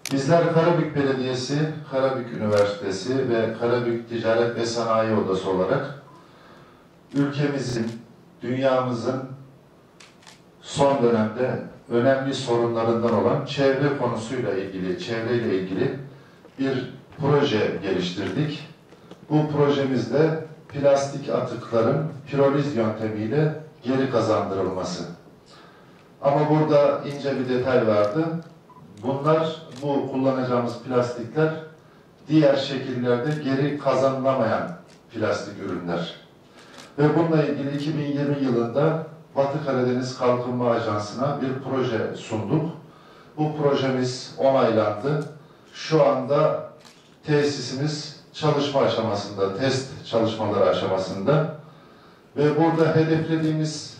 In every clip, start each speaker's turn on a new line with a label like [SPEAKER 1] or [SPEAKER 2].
[SPEAKER 1] Bizler Karabük Belediyesi, Karabük Üniversitesi ve Karabük Ticaret ve Sanayi Odası olarak ülkemizin, dünyamızın son dönemde önemli sorunlarından olan çevre konusuyla ilgili, çevreyle ilgili bir proje geliştirdik. Bu projemizde plastik atıkların piroliz yöntemiyle geri kazandırılması. Ama burada ince bir detay vardı. Bu kullanacağımız plastikler diğer şekillerde geri kazanılamayan plastik ürünler. Ve bununla ilgili 2020 yılında Batı Karadeniz Kalkınma Ajansı'na bir proje sunduk. Bu projemiz onaylandı. Şu anda tesisimiz çalışma aşamasında, test çalışmaları aşamasında. Ve burada hedeflediğimiz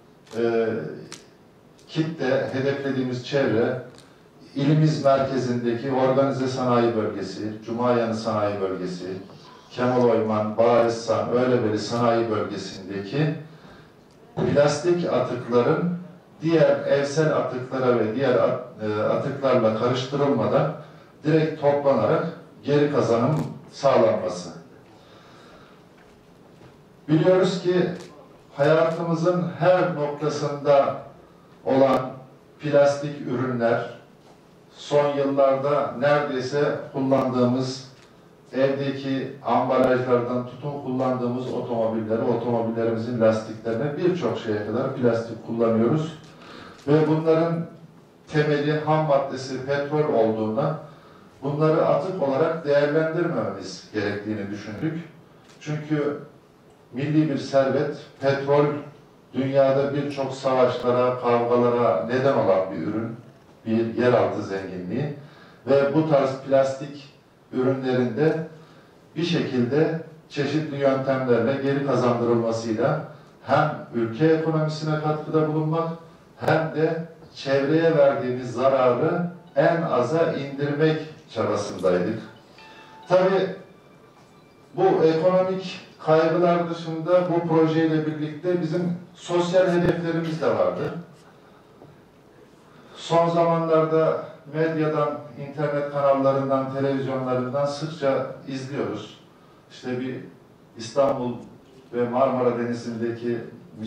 [SPEAKER 1] kitle, hedeflediğimiz çevre, ilimiz merkezindeki organize sanayi bölgesi, Cumayanı sanayi bölgesi, Kemal-Oyman, Bağessan, Öylebeli sanayi bölgesindeki plastik atıkların diğer evsel atıklara ve diğer atıklarla karıştırılmadan direkt toplanarak geri kazanım sağlanması. Biliyoruz ki hayatımızın her noktasında olan plastik ürünler son yıllarda neredeyse kullandığımız evdeki ambalajlardan tutun kullandığımız otomobillerimizin lastiklerine birçok şeye kadar plastik kullanıyoruz. Ve bunların temeli, ham maddesi petrol olduğundan bunları atık olarak değerlendirmememiz gerektiğini düşündük. Çünkü milli bir servet, petrol dünyada birçok savaşlara, kavgalara neden olan bir ürün, bir yeraltı zenginliği ve bu tarz plastik ürünlerinde bir şekilde çeşitli yöntemlerle geri kazandırılmasıyla hem ülke ekonomisine katkıda bulunmak hem de çevreye verdiğimiz zararı en aza indirmek çabasındaydık. Tabii bu ekonomik kaygılar dışında bu projeyle birlikte bizim sosyal hedeflerimiz de vardı. Son zamanlarda medyadan, internet kanallarından, televizyonlarından sıkça izliyoruz. İşte bir İstanbul ve Marmara Denizi'ndeki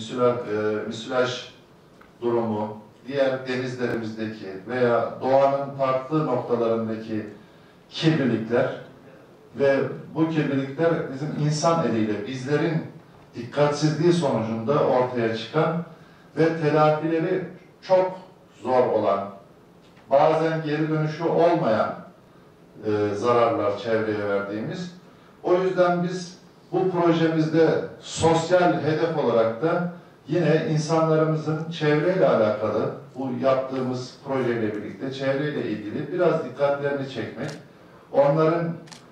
[SPEAKER 1] müsilaj durumu, diğer denizlerimizdeki veya doğanın farklı noktalarındaki kirlilikler ve bu kirlilikler bizim insan eliyle, bizlerin dikkatsizliği sonucunda ortaya çıkan ve telafileri çok zor olan, bazen geri dönüşü olmayan zararlar çevreye verdiğimiz. O yüzden biz bu projemizde sosyal hedef olarak da yine insanlarımızın çevreyle alakalı bu yaptığımız projeyle birlikte çevreyle ilgili biraz dikkatlerini çekmek, onların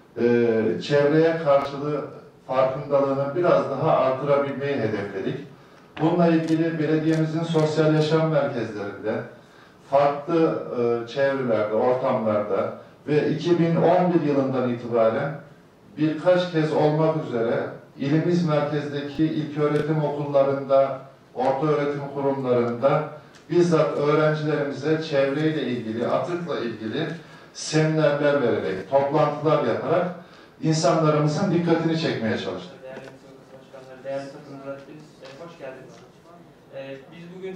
[SPEAKER 1] çevreye karşılığı farkındalığını biraz daha artırabilmeyi hedefledik. Bununla ilgili belediyemizin sosyal yaşam merkezlerinde, farklı çevrelerde, ortamlarda ve 2011 yılından itibaren birkaç kez olmak üzere ilimiz merkezdeki ilköğretim okullarında, ortaöğretim kurumlarında bizzat öğrencilerimize çevreyle ilgili, atıkla ilgili seminerler vererek, toplantılar yaparak insanlarımızın dikkatini çekmeye çalıştık.
[SPEAKER 2] Değerli başkanlar, değerli katılımcılar, hoş geldiniz. Biz bugün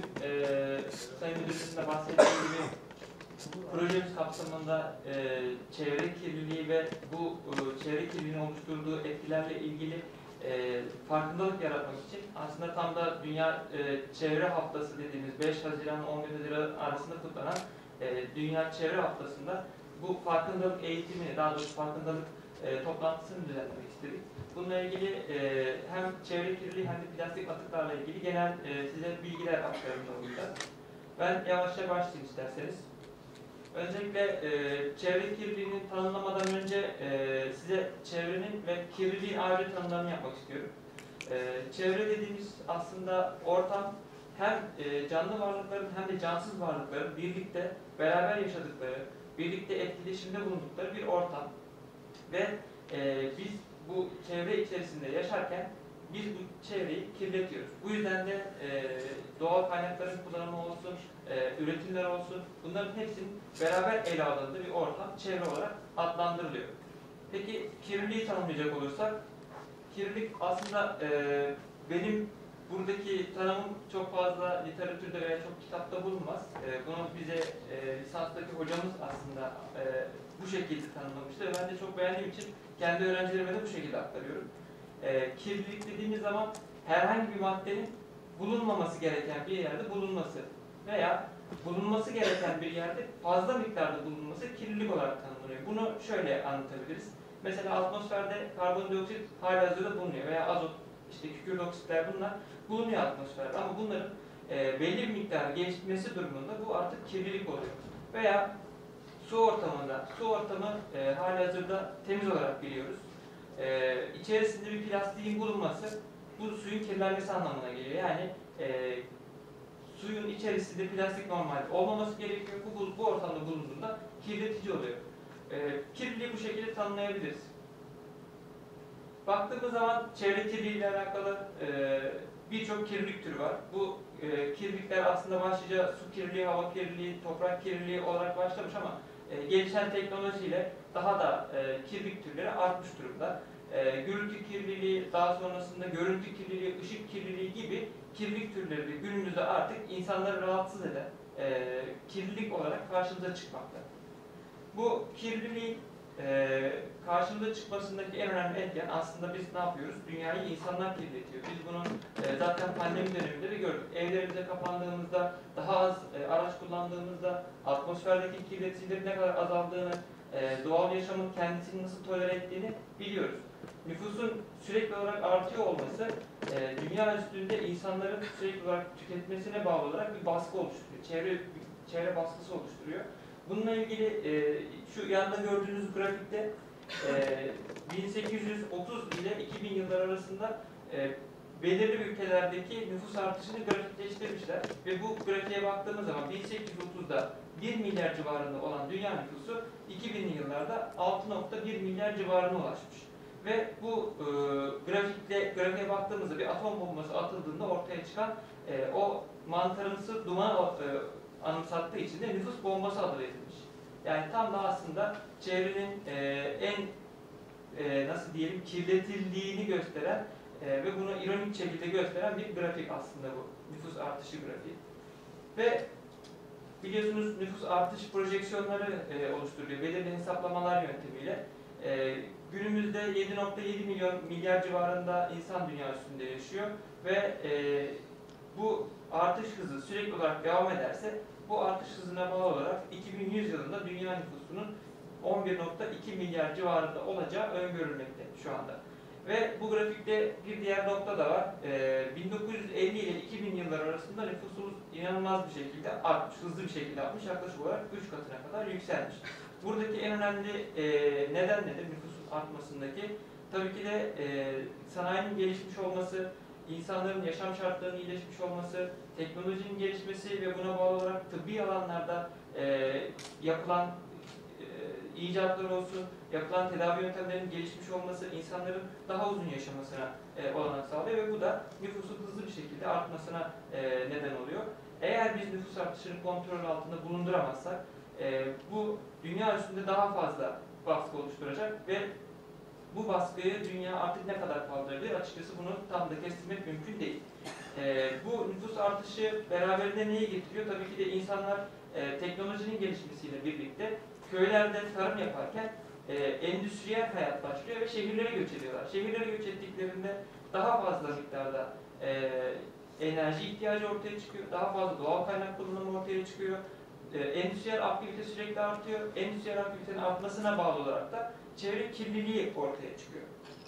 [SPEAKER 2] Sayın Müdürümüzün de bahsettiği gibi projemiz kapsamında çevre kirliliği ve bu çevre kirliliğinin oluşturduğu etkilerle ilgili farkındalık yaratmak için aslında tam da Dünya Çevre Haftası dediğimiz 5 Haziran 11 Haziran arasında kutlanan Dünya Çevre Haftası'nda bu farkındalık eğitimini, daha doğrusu farkındalık toplantısını düzenlemek istedik. Bununla ilgili hem çevre kirliliği hem de plastik atıklarla ilgili genel size bilgiler aktarmış olacağız. Ben yavaşça başlayayım isterseniz. Öncelikle çevre kirliliğini tanımlamadan önce size çevrenin ve kirliliğin ayrı tanımlarını yapmak istiyorum. Çevre dediğimiz aslında ortam hem canlı varlıkların hem de cansız varlıkların birlikte beraber yaşadıkları, birlikte etkileşimde bulundukları bir ortam. Ve biz bu çevre içerisinde yaşarken biz bu çevreyi kirletiyoruz. Bu yüzden de doğal kaynakların kullanımı olsun, üretimler olsun, bunların hepsinin beraber ele alındığı bir ortam çevre olarak adlandırılıyor. Peki kirliliği tanımlayacak olursak, kirlilik aslında benim buradaki tanımım çok fazla literatürde veya çok kitapta bulunmaz. Bunu bize lisanstaki hocamız aslında bu şekilde tanımlamıştı ve ben de çok beğendiğim için kendi öğrencilerime de bu şekilde aktarıyorum. Kirlilik dediğimiz zaman herhangi bir maddenin bulunmaması gereken bir yerde bulunması veya bulunması gereken bir yerde fazla miktarda bulunması kirlilik olarak tanımlanıyor. Bunu şöyle anlatabiliriz. Mesela atmosferde karbondioksit halihazırda bulunuyor veya azot, işte kükürt oksitler bunlar bulunuyor atmosferde ama bunların belli bir miktar geçmesi durumunda bu artık kirlilik oluyor. Veya su ortamında, su ortamı halihazırda temiz olarak biliyoruz. İçerisinde bir plastiğin bulunması bu suyun kirlenmesi anlamına geliyor. Yani suyun içerisinde plastik normalde olmaması gerekiyor. Bu ortamda bulunduğunda kirletici oluyor. Kirliliği bu şekilde tanımlayabiliriz. Baktığımız zaman çevre kirliliği ile alakalı birçok kirlilik türü var. Bu kirlilikler aslında başlıca su kirliliği, hava kirliliği, toprak kirliliği olarak başlamış ama gelişen teknolojiyle daha da kirlilik türleri artmış durumda. Gürültü kirliliği, daha sonrasında görüntü kirliliği, ışık kirliliği gibi kirlilik türleri de günümüzde artık insanları rahatsız eden kirlilik olarak karşımıza çıkmakta. Bu kirliliğin karşımıza çıkmasındaki en önemli etken aslında biz ne yapıyoruz? Dünyayı insanlar kirletiyor. Biz bunu zaten pandemi döneminde de gördük. Evlerimize kapandığımızda, daha az araç kullandığımızda, atmosferdeki kirleticilerin ne kadar azaldığını, doğal yaşamın kendisini nasıl tolere ettiğini biliyoruz. Nüfusun sürekli olarak artıyor olması, dünya üstünde insanların sürekli olarak tüketmesine bağlı olarak bir baskı oluşturuyor. Çevre baskısı oluşturuyor. Bununla ilgili şu yanda gördüğünüz grafikte 1830 ile 2000 yıllar arasında belirli ülkelerdeki nüfus artışını grafikleştirmişler. Ve bu grafiğe baktığımız zaman 1830'da 1 milyar civarında olan dünya nüfusu 2000'li yıllarda 6,1 milyar civarına ulaşmış. Ve bu grafiğe baktığımızda bir atom bombası atıldığında ortaya çıkan o mantarımsı duman anımsattığı için de nüfus bombası adı verilmiş. Yani tam da aslında çevrenin en nasıl diyelim kirletildiğini gösteren ve bunu ironik şekilde gösteren bir grafik aslında bu. Nüfus artışı grafiği. Ve biliyorsunuz nüfus artış projeksiyonları oluşturuyor. Belirli hesaplamalar yöntemiyle. Günümüzde 7,7 milyar civarında insan dünya üstünde yaşıyor ve bu artış hızı sürekli olarak devam ederse bu artış hızına bağlı olarak 2100 yılında dünya nüfusunun 11,2 milyar civarında olacağı öngörülmekte şu anda. Ve bu grafikte bir diğer nokta da var. 1950 ile 2000 yıllar arasında nüfusumuz inanılmaz bir şekilde artmış, hızlı bir şekilde artmış. Yaklaşık olarak 3 katına kadar yükselmiş. Buradaki en önemli neden nedir nüfusun artmasındaki? Tabii ki de sanayinin gelişmiş olması, insanların yaşam şartlarının iyileşmiş olması, teknolojinin gelişmesi ve buna bağlı olarak tıbbi alanlarda yapılan icatlar olsun, yapılan tedavi yöntemlerinin gelişmiş olması insanların daha uzun yaşamasına olanak sağlıyor ve bu da nüfusun hızlı bir şekilde artmasına neden oluyor. Eğer biz nüfus artışını kontrol altında bulunduramazsak bu dünya üstünde daha fazla baskı oluşturacak ve bu baskıyı dünya artık ne kadar kaldırabilir? Açıkçası bunu tam da kestirmek mümkün değil. Bu nüfus artışı beraberinde neyi getiriyor? Tabii ki de insanlar teknolojinin gelişmesiyle birlikte köylerde tarım yaparken endüstriyel hayat başlıyor ve şehirlere göç ediyorlar. Şehirlere göç ettiklerinde daha fazla miktarda enerji ihtiyacı ortaya çıkıyor. Daha fazla doğal kaynak kullanımı ortaya çıkıyor. Endüstriyel aktivite sürekli artıyor. Endüstriyel aktivitenin artmasına bağlı olarak da çevre kirliliği ortaya çıkıyor.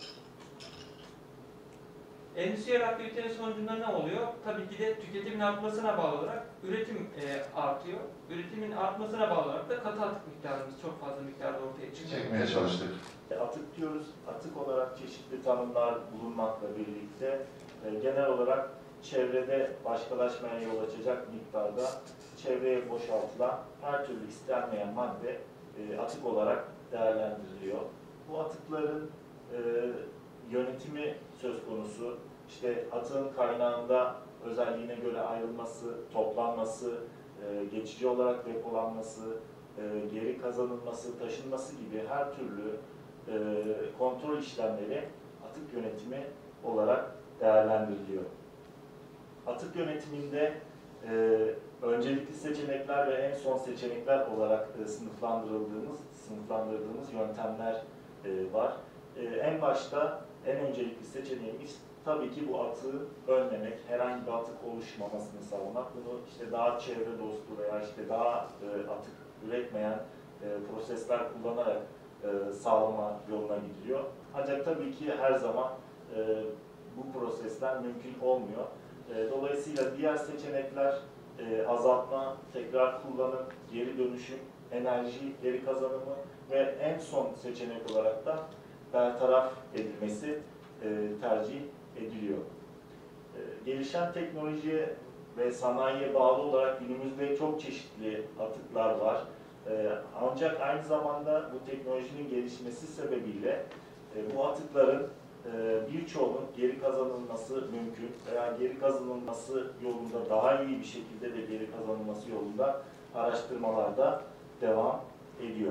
[SPEAKER 2] Endüstriyel aktivitenin sonucunda ne oluyor? Tabii ki de tüketimin artmasına bağlı olarak üretim artıyor. Üretimin artmasına bağlı olarak da katı atık miktarımız çok fazla miktarda ortaya çıkıyor.
[SPEAKER 1] Çekmeye çalıştık.
[SPEAKER 3] Atık diyoruz. Atık olarak çeşitli tanımlar bulunmakla birlikte genel olarak çevrede başkalaşmaya yol açacak miktarda çevreye boşaltılan her türlü istenmeyen madde atık olarak değerlendiriliyor. Bu atıkların yönetimi söz konusu. İşte atığın kaynağında özelliğine göre ayrılması, toplanması, geçici olarak depolanması, geri kazanılması, taşınması gibi her türlü kontrol işlemleri atık yönetimi olarak değerlendiriliyor. Atık yönetiminde öncelikli seçenekler ve en son seçenekler olarak sınıflandırdığımız yöntemler var. En başta en öncelikli seçeneğimiz tabii ki bu atığı önlemek, herhangi bir atık oluşmamasını sağlamak. Bunu işte daha çevre dostu veya işte daha atık üretmeyen prosesler kullanarak sağlama yoluna gidiliyor. Ancak tabii ki her zaman bu prosesler mümkün olmuyor. Dolayısıyla diğer seçenekler azaltma, tekrar kullanım, geri dönüşüm, enerji geri kazanımı ve en son seçenek olarak da bertaraf edilmesi tercih ediliyor. Gelişen teknolojiye ve sanayiye bağlı olarak günümüzde çok çeşitli atıklar var. Ancak aynı zamanda bu teknolojinin gelişmesi sebebiyle bu atıkların birçoğunun geri kazanılması mümkün veya geri kazanılması yolunda daha iyi bir şekilde de geri kazanılması yolunda araştırmalarda devam ediyor.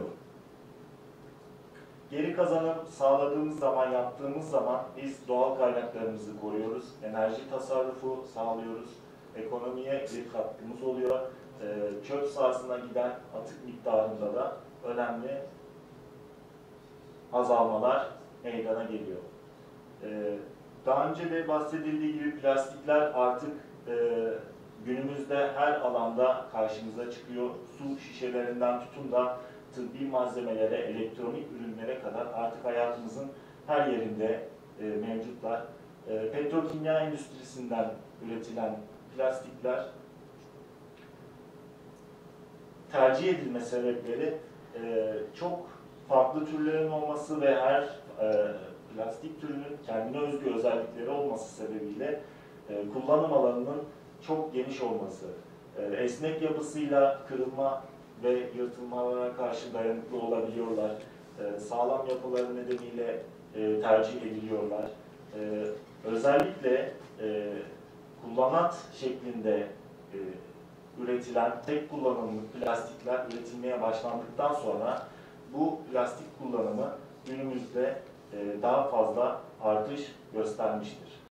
[SPEAKER 3] Geri kazanım sağladığımız zaman, yaptığımız zaman biz doğal kaynaklarımızı koruyoruz, enerji tasarrufu sağlıyoruz, ekonomiye bir katkımız oluyor. Çöp sahasına giden atık miktarında da önemli azalmalar meydana geliyor. Daha önce de bahsedildiği gibi plastikler artık günümüzde her alanda karşımıza çıkıyor. Su şişelerinden tutun da tıbbi malzemelere, elektronik ürünlere kadar artık hayatımızın her yerinde mevcutlar. Petrokimya endüstrisinden üretilen plastikler tercih edilme sebepleri çok farklı türlerin olması ve her plastik türünün kendine özgü özellikleri olması sebebiyle kullanım alanının çok geniş olması, esnek yapısıyla kırılma ve yırtılmalara karşı dayanıklı olabiliyorlar, sağlam yapıları nedeniyle tercih ediliyorlar. Özellikle kullanat şeklinde üretilen tek kullanımlık plastikler üretilmeye başlandıktan sonra bu plastik kullanımı günümüzde daha fazla artış göstermiştir.